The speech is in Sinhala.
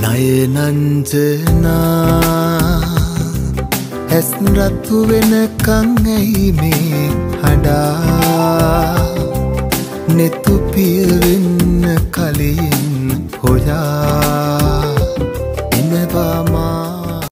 නයනංජනා ඇස් රතු වෙනකං ඇයි මේ හඬා නෙතු පිය වෙන්න කලින් හොයා